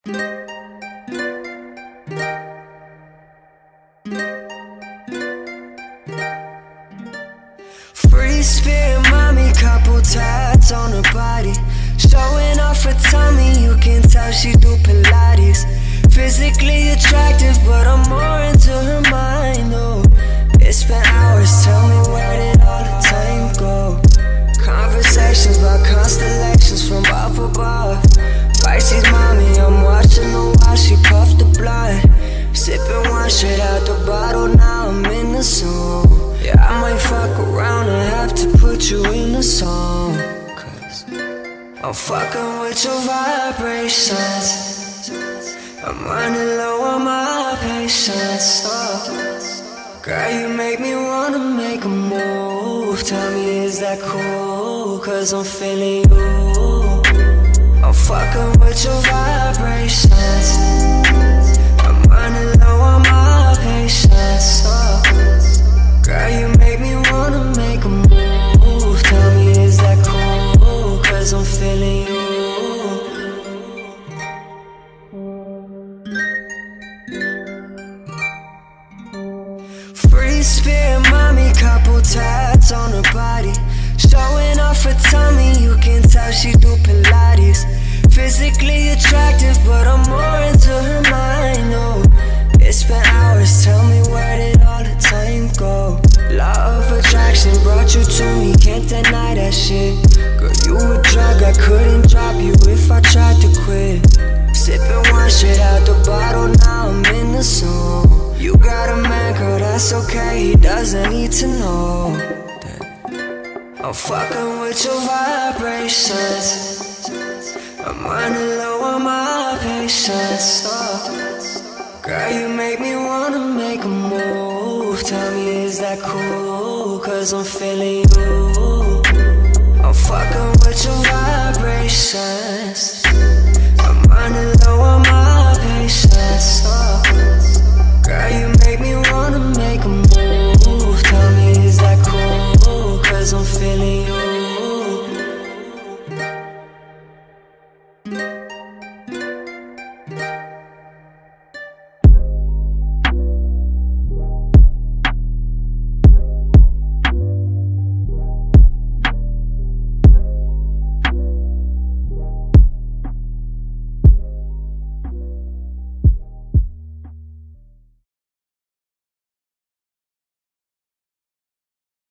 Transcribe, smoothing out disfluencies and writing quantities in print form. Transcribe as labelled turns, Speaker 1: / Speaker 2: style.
Speaker 1: Free spirit, mommy, couple tats on her body, showing off her tummy, you can tell she do Pilates. Physically attractive, but I'm more into her mind, oh. It's been hours, tell me where did all the time go? Conversations about constellations from up above. Pisces mommy, I'm watching her while she puffed the blunt, sipping wine straight out the bottle, now I'm in the zone. Yeah, I might fuck around and have to put you in a song, cause I'm fucking with your vibrations. I'm running low on my patience, oh. Girl, you make me wanna make a move. Tell me, is that cool? Cause I'm feeling you. I'm fucking with your vibrations. I'm running low on my patience, oh. Girl, you make me wanna make a move. Tell me, is that cool? Cause I'm feeling you. Free spirit, mommy, couple tats on her body, showing off her tummy, you can tell she do Pilates. Physically attractive, but I'm more into her mind, oh. It's been hours, tell me where did all the time go? Law of attraction brought you to me, can't deny that shit. Girl, you a drug, I couldn't drop you if I tried to quit. Sipping wine straight out the bottle, now I'm in the zone. You got a man, girl, that's okay, he doesn't need to know that I'm fucking with your vibrations. I'm running low on my patience, oh. Girl, you make me wanna make a move. Tell me, is that cool? Cause I'm feeling you. I'm fucking with your vibrations.